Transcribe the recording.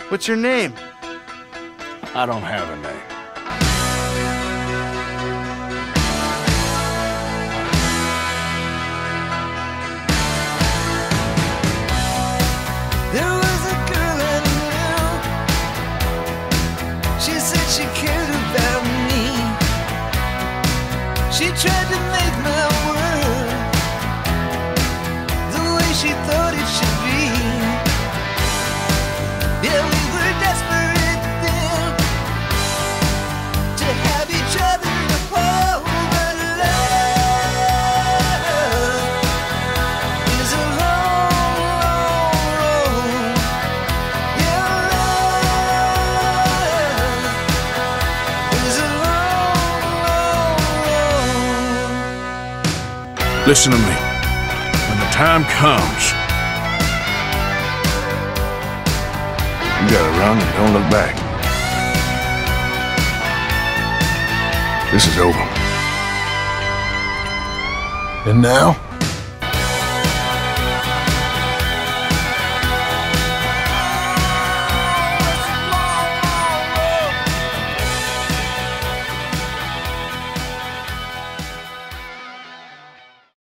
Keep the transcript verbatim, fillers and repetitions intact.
What's your name? I don't have a name. There was a girl I knew. She said she cared about me. She tried to make my world the way she thought it should be. Yeah, we were desperate then to have each other to hold, but love is a long, long road. Yeah, love is a long, long road. Listen to me. When the time comes, you gotta run and don't look back. This is over. And now,